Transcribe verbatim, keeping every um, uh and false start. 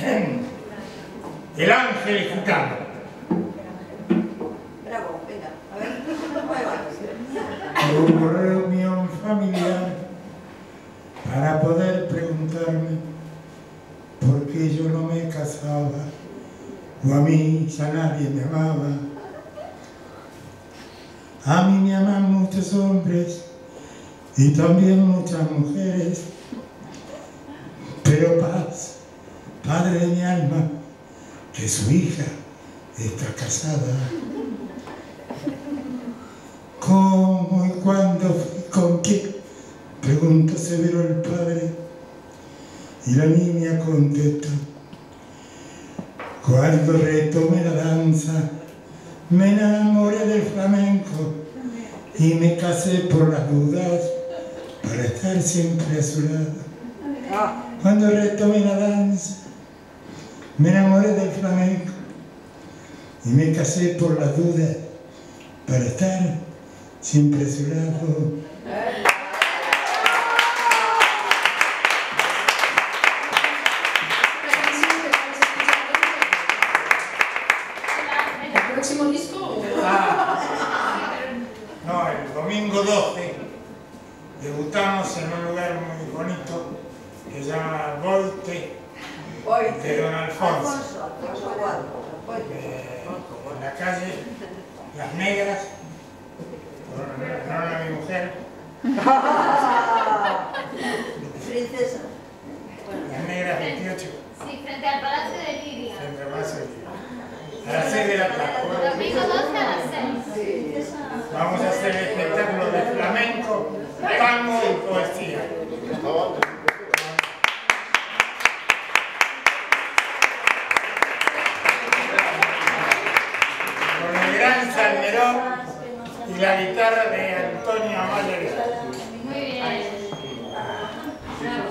El ángel gitano. Bravo, venga, a ver. Hubo reunión familiar para poder preguntarme por qué yo no me casaba o a mí ya nadie me amaba. A mí me aman muchos hombres y también muchas mujeres, pero Paz, padre de mi alma, que su hija está casada. ¿Cómo y cuándo fui con quién? Preguntó severo el padre, y la niña contesta: cuando retomé la danza, me enamoré del flamenco y me casé por las dudas para estar siempre a su lado. Cuando retomé la danza, me enamoré del flamenco y me casé por las dudas para estar siempre a su lado. ¿El próximo disco? Ah, no, el domingo doce debutamos en un lugar muy bonito que se llama Volte de Don Alfonso, eh, en la calle Las Negras, en honor a mi mujer. Princesa. Las Negras veintiocho. Sí, frente al Palacio de Liria. Frente al Palacio de Liria. A las seis de la tarde. Domingo doce a las seis. Vamos a hacer el espectáculo de flamenco, tango y poesía. Con el gran Salmerón y la guitarra de Antonio Amaya. Muy bien.